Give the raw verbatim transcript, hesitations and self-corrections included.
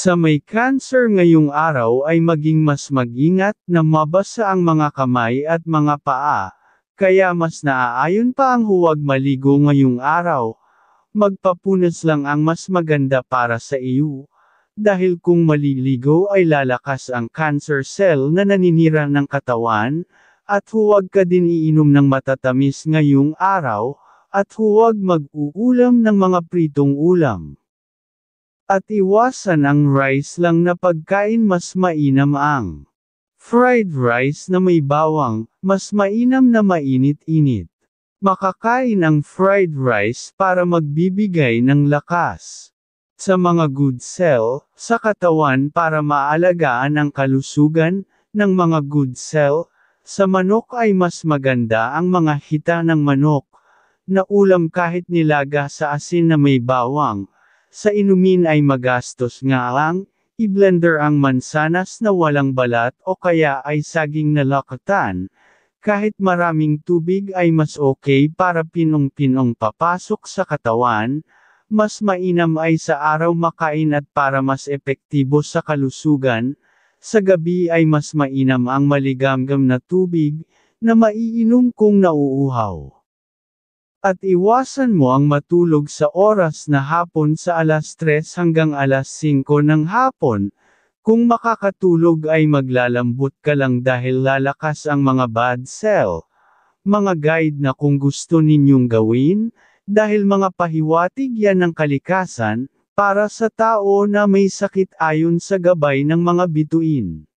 Sa may cancer ngayong araw ay maging mas mag-ingat na mabasa ang mga kamay at mga paa, kaya mas naaayon pa ang huwag maligo ngayong araw. Magpapunas lang ang mas maganda para sa iyo. Dahil kung maliligo ay lalakas ang cancer cell na naninira ng katawan, at huwag ka din iinom ng matatamis ngayong araw, at huwag mag-uulam ng mga pritong ulam. At iwasan ang rice lang na pagkain, mas mainam ang fried rice na may bawang, mas mainam na mainit-init. Makakain ang fried rice para magbibigay ng lakas sa mga good cell sa katawan para maalagaan ang kalusugan ng mga good cell. Sa manok ay mas maganda ang mga hita ng manok na ulam kahit nilaga sa asin na may bawang. Sa inumin ay magastos nga lang, i-blender ang mansanas na walang balat o kaya ay saging na lakatan. Kahit maraming tubig ay mas okay para pinong-pinong papasok sa katawan. Mas mainam ay sa araw makain at para mas epektibo sa kalusugan. Sa gabi ay mas mainam ang maligamgam na tubig na maiinom kung nauuhaw. At iwasan mo ang matulog sa oras na hapon sa alas tres hanggang alas singko ng hapon. Kung makakatulog ay maglalambot ka lang dahil lalakas ang mga bad cell. Mga guide na kung gusto ninyong gawin, dahil mga pahiwatig yan ng kalikasan, para sa tao na may sakit ayon sa gabay ng mga bituin.